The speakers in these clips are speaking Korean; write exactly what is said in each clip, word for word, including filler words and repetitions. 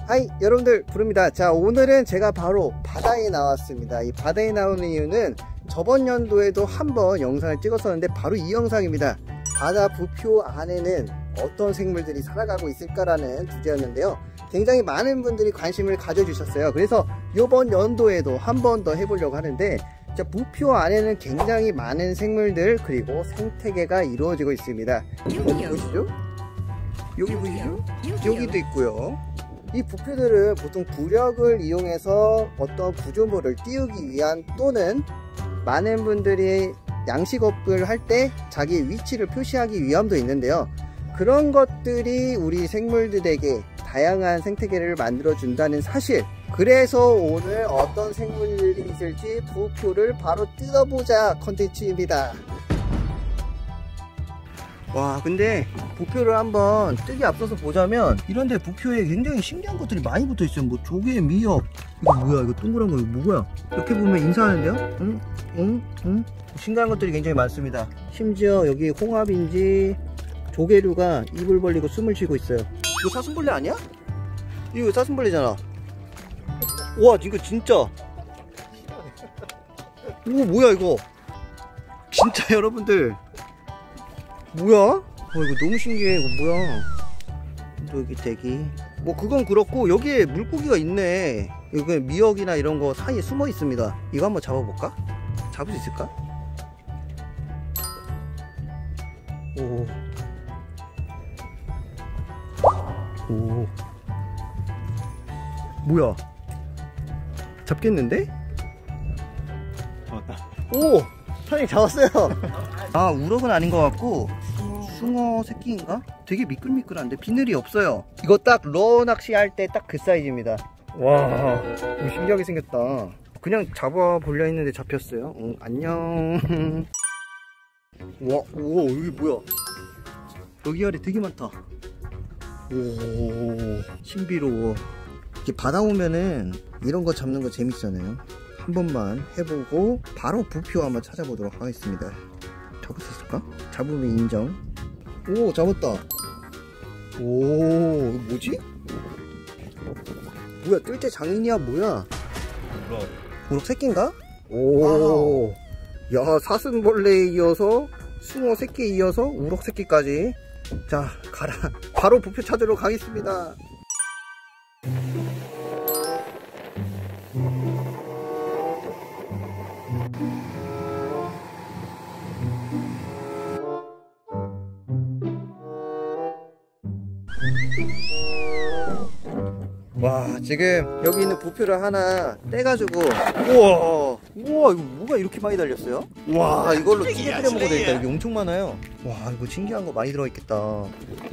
하이 여러분들 부릅니다. 자, 오늘은 제가 바로 바다에 나왔습니다. 이 바다에 나오는 이유는 저번 연도에도 한번 영상을 찍었었는데 바로 이 영상입니다. 바다 부표 안에는 어떤 생물들이 살아가고 있을까라는 주제였는데요. 굉장히 많은 분들이 관심을 가져주셨어요. 그래서 이번 연도에도 한 번 더 해보려고 하는데, 자, 부표 안에는 굉장히 많은 생물들 그리고 생태계가 이루어지고 있습니다. 여기 보이시죠? 여기 보이시죠? 여기도 있고요. 이 부표들은 보통 부력을 이용해서 어떤 구조물을 띄우기 위한, 또는 많은 분들이 양식업을 할 때 자기의 위치를 표시하기 위함도 있는데요. 그런 것들이 우리 생물들에게 다양한 생태계를 만들어 준다는 사실, 그래서 오늘 어떤 생물들이 있을지 부표를 바로 뜯어보자 컨텐츠입니다. 와, 근데 부표를 한번 뜨기 앞서서 보자면 이런데 부표에 굉장히 신기한 것들이 많이 붙어 있어요. 뭐 조개, 미역, 이거 뭐야, 이거 동그란 거 이거 뭐야, 이렇게 보면 인사하는데요. 응? 응? 응? 신기한 것들이 굉장히 많습니다. 심지어 여기 홍합인지 조개류가 입을 벌리고 숨을 쉬고 있어요. 이거 사슴벌레 아니야? 이거 사슴벌레잖아. 와, 이거 진짜. 오, 뭐야 이거 진짜. 여러분들 뭐야? 어, 이거 너무 신기해. 이거 뭐야? 또 여기 대기. 뭐 그건 그렇고 여기에 물고기가 있네. 여기 미역이나 이런 거 사이에 숨어 있습니다. 이거 한번 잡아볼까? 잡을 수 있을까? 오. 오. 뭐야? 잡겠는데? 잡았다. 오! 타님 잡았어요. 아, 우럭은 아닌 것 같고 숭어 새끼인가? 되게 미끌미끌한데 비늘이 없어요. 이거 딱 러 낚시 할 때 딱 그 사이즈입니다. 와, 이거 신기하게 생겼다. 그냥 잡아보려 했는데 잡혔어요. 응, 안녕. 와, 오, 여기 뭐야? 여기 아래 되게 많다. 오, 신비로워. 이렇게 바다 오면은 이런 거 잡는 거 재밌잖아요. 한 번만 해보고 바로 부표 한번 찾아보도록 하겠습니다. 잡을 수 있을까? 잡으면 인정. 오, 잡았다. 오, 이거 뭐지? 뭐야, 뜰 때 장인이야 뭐야? 우럭. 우럭 새끼인가? 오, 야, 사슴벌레에 이어서 숭어 새끼에 이어서 우럭 새끼까지. 자, 가라. 바로 부표 찾으러 가겠습니다. 와, 지금 여기 있는 부표를 하나 떼가지고, 우와, 우와, 이거 뭐가 이렇게 많이 달렸어요? 와, 이걸로 찌개 끓여 먹어도 되겠다. 여기 엄청 많아요. 와, 이거 신기한 거 많이 들어있겠다. 오,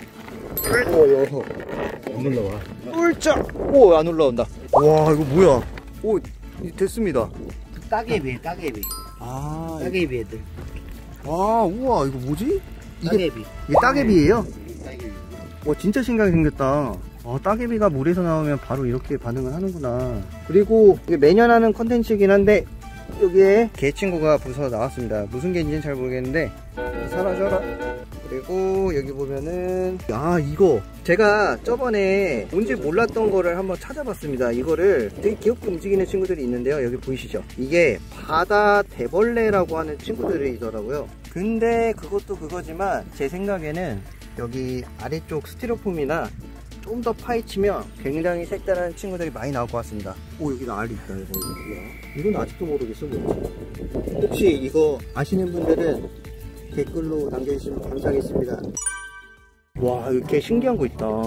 안 올라와. 꿀쩍! 오, 안 올라온다. 와, 이거 뭐야? 오, 됐습니다. 따개비, 따개비. 아, 따개비 애들. 아, 우와, 이거 뭐지? 이게, 따개비. 이게 따개비예요? 따개비. 와, 진짜 신기하게 생겼다. 어, 따개비가 물에서 나오면 바로 이렇게 반응을 하는구나. 그리고 이게 매년 하는 컨텐츠이긴 한데 여기에 개 친구가 부서 나왔습니다. 무슨 개인지는 잘 모르겠는데 사라져라. 그리고 여기 보면은, 야, 이거 제가 저번에 뭔지 몰랐던 거를 한번 찾아봤습니다. 이거를 되게 귀엽게 움직이는 친구들이 있는데요. 여기 보이시죠? 이게 바다 대벌레라고 하는 친구들이더라고요. 근데 그것도 그거지만 제 생각에는 여기 아래쪽 스티로폼이나 좀 더 파헤치면 굉장히 색다른 친구들이 많이 나올 것 같습니다. 오, 여기 알이 있다. 이거. 이건 아직도 모르겠어. 뭐지? 혹시 이거 아시는 분들은 댓글로 남겨주시면 감사하겠습니다. 와, 이렇게 신기한 거 있다.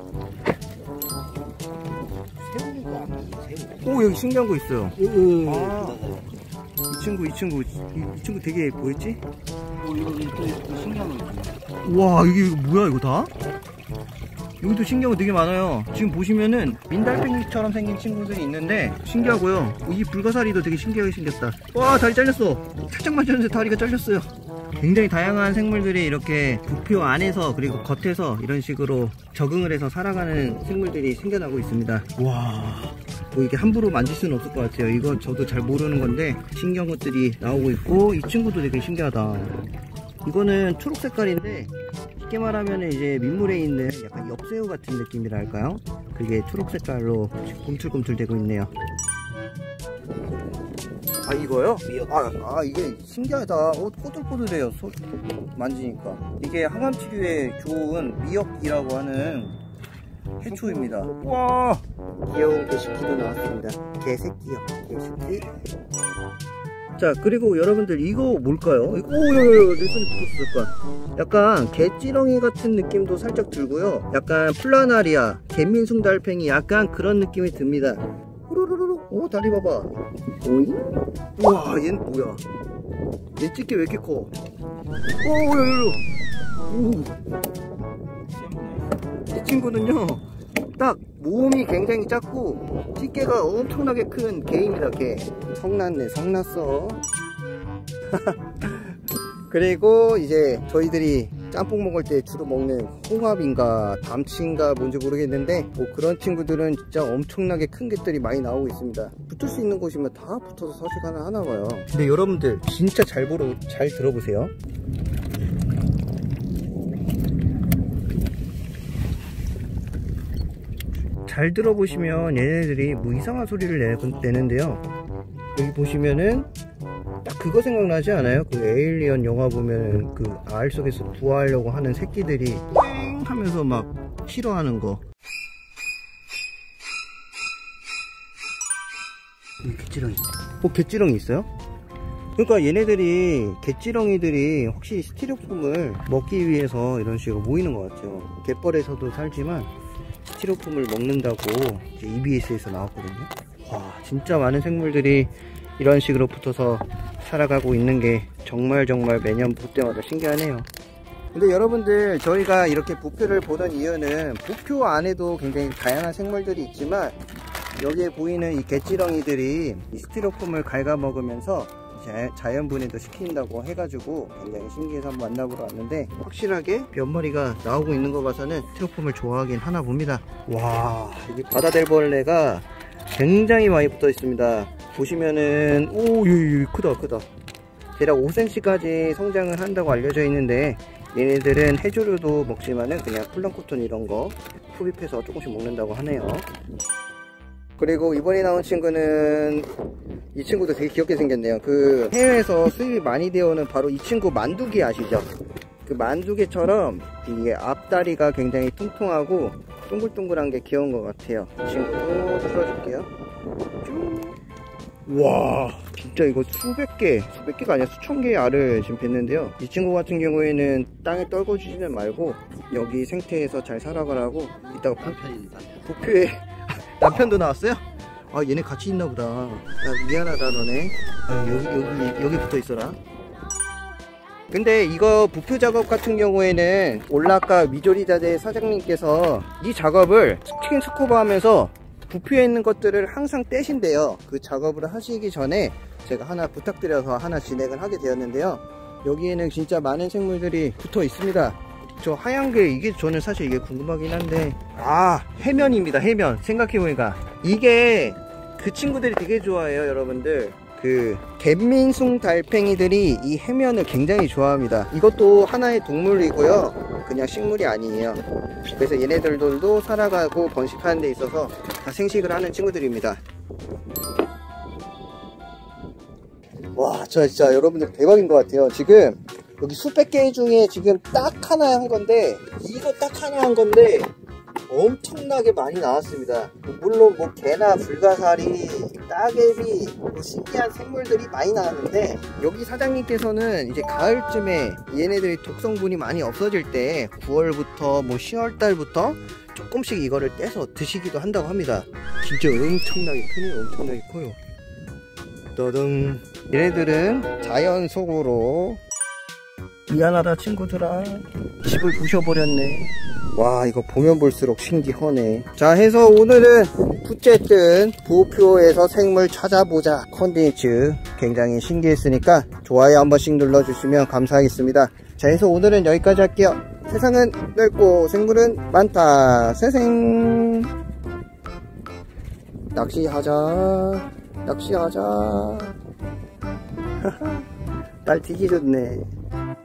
새우가 아니지, 새우. 오, 여기 신기한 거 있어요. 응, 아, 이 친구, 이 친구, 이, 이 친구 되게 뭐였지? 어, 이거 또 신기한 거 있네. 와, 이게 뭐야, 이거 다? 여기도 신기한 거 되게 많아요. 지금 보시면은 민달팽이처럼 생긴 친구들이 있는데 신기하고요. 이 불가사리도 되게 신기하게 생겼다. 와, 다리 잘렸어. 살짝만 쳤는데 다리가 잘렸어요. 굉장히 다양한 생물들이 이렇게 부표 안에서 그리고 겉에서 이런 식으로 적응을 해서 살아가는 생물들이 생겨나고 있습니다. 와, 뭐 이게 함부로 만질 수는 없을 것 같아요. 이건 저도 잘 모르는 건데 신기한 것들이 나오고 있고, 이 친구도 되게 신기하다. 이거는 초록 색깔인데 쉽게 말하면 이제 민물에 있는 약간 엽새우 같은 느낌이랄까요? 그게 초록 색깔로 꿈틀꿈틀 되고 있네요. 아 이거요? 아, 아 이게 신기하다. 어, 꼬들꼬들해요. 소, 만지니까. 이게 항암 치료에 좋은 미역이라고 하는 해초입니다. 와, 귀여운 개새끼도 나왔습니다. 개새끼요, 개새끼. 자, 그리고 여러분들 이거 뭘까요? 이거, 오, 여기, 내 손에 붙었을까? 약간 개찌렁이 같은 느낌도 살짝 들고요. 약간 플라나리아, 개민숭달팽이 약간 그런 느낌이 듭니다. 후루루루. 오, 다리 봐봐. 오잉? 우와, 얘는 뭐야? 얘 집게 왜 이렇게 커? 오, 여기, 오. 이 친구는요, 딱 몸이 굉장히 작고 집게가 엄청나게 큰 개입니다. 개. 성났네, 성났어. 그리고 이제 저희들이 짬뽕 먹을 때 주로 먹는 홍합인가 담치인가 뭔지 모르겠는데, 뭐 그런 친구들은 진짜 엄청나게 큰 개들이 많이 나오고 있습니다. 붙을 수 있는 곳이면 다 붙어서 서식하나 하나 봐요. 근데 여러분들 진짜 잘 보러 잘 들어보세요. 잘 들어보시면 얘네들이 뭐 이상한 소리를 내는데요. 여기 보시면은 딱 그거 생각나지 않아요? 그 에일리언 영화 보면 그 알 속에서 부화하려고 하는 새끼들이 땡 하면서 막 싫어하는 거. 여기 개찌렁이. 어, 개찌렁이 있어요? 그러니까 얘네들이, 개찌렁이들이 확실히 스티로폼을 먹기 위해서 이런 식으로 모이는 것 같아요. 갯벌에서도 살지만 스티로폼을 먹는다고 이제 이비에스에서 나왔거든요. 와, 진짜 많은 생물들이 이런 식으로 붙어서 살아가고 있는 게 정말 정말 매년 볼 때마다 신기하네요. 근데 여러분들, 저희가 이렇게 부표를 보던 이유는 부표 안에도 굉장히 다양한 생물들이 있지만 여기에 보이는 이 개찌렁이들이 이 스티로폼을 갉아먹으면서 자연분해도 시킨다고 해가지고 굉장히 신기해서 한번 만나보러 왔는데, 확실하게 몇 마리가 나오고 있는 거 봐서는 스티로폼을 좋아하긴 하나 봅니다. 와, 여기 바다델벌레가 굉장히 많이 붙어 있습니다. 보시면은, 오, 유, 유, 크다 크다. 대략 오 센티미터까지 성장을 한다고 알려져 있는데, 얘네들은 해조류도 먹지만은 그냥 플랑크톤 이런 거 흡입해서 조금씩 먹는다고 하네요. 그리고 이번에 나온 친구는, 이 친구도 되게 귀엽게 생겼네요. 그 해외에서 수입이 많이 되어오는 바로 이 친구 만두개 아시죠? 그 만두개처럼 이게 앞다리가 굉장히 통통하고 동글동글한 게 귀여운 것 같아요. 이 친구도 풀어줄게요. 와, 진짜 이거 수백 개, 수백 개가 아니라 수천 개의 알을 지금 뱉는데요. 이 친구 같은 경우에는 땅에 떨궈주지는 말고 여기 생태에서 잘 살아가라고 이따가 남편이 부표에 남편도 나왔어요? 아, 얘네 같이 있나 보다. 아, 미안하다 너네. 아, 여기 여기 여기 붙어 있어라. 근데 이거 부표 작업 같은 경우에는 올라카 미조리다대 사장님께서 이 작업을 스킨 스쿠버 하면서 부표에 있는 것들을 항상 떼신대요. 그 작업을 하시기 전에 제가 하나 부탁드려서 하나 진행을 하게 되었는데요. 여기에는 진짜 많은 생물들이 붙어 있습니다. 저 하얀 게, 이게 저는 사실 이게 궁금하긴 한데, 아, 해면입니다. 해면. 생각해보니까 이게 그 친구들이 되게 좋아해요. 여러분들, 그 갯민숭 달팽이들이 이 해면을 굉장히 좋아합니다. 이것도 하나의 동물이고요, 그냥 식물이 아니에요. 그래서 얘네들도 살아가고 번식하는 데 있어서 다 생식을 하는 친구들입니다. 와, 저 진짜 여러분들 대박인 것 같아요. 지금 여기 수백 개 중에 지금 딱 하나 한 건데, 이거 딱 하나 한 건데 엄청나게 많이 나왔습니다. 물론 뭐 개나 불가사리, 따개비, 뭐 신기한 생물들이 많이 나왔는데, 여기 사장님께서는 이제 가을쯤에 얘네들이 독성분이 많이 없어질 때 구월부터 뭐 시월 달부터 조금씩 이거를 떼서 드시기도 한다고 합니다. 진짜 엄청나게 크네요. 엄청나게 커요. 떠등. 얘네들은 자연 속으로, 미안하다 친구들아, 집을 부셔버렸네. 와, 이거 보면 볼수록 신기하네. 자, 해서 오늘은 어쨌든 부표에서 생물 찾아보자 컨텐츠 굉장히 신기했으니까 좋아요 한 번씩 눌러주시면 감사하겠습니다. 자, 해서 오늘은 여기까지 할게요. 세상은 넓고 생물은 많다. 세생. 낚시하자, 낚시하자. 날 되게 좋네.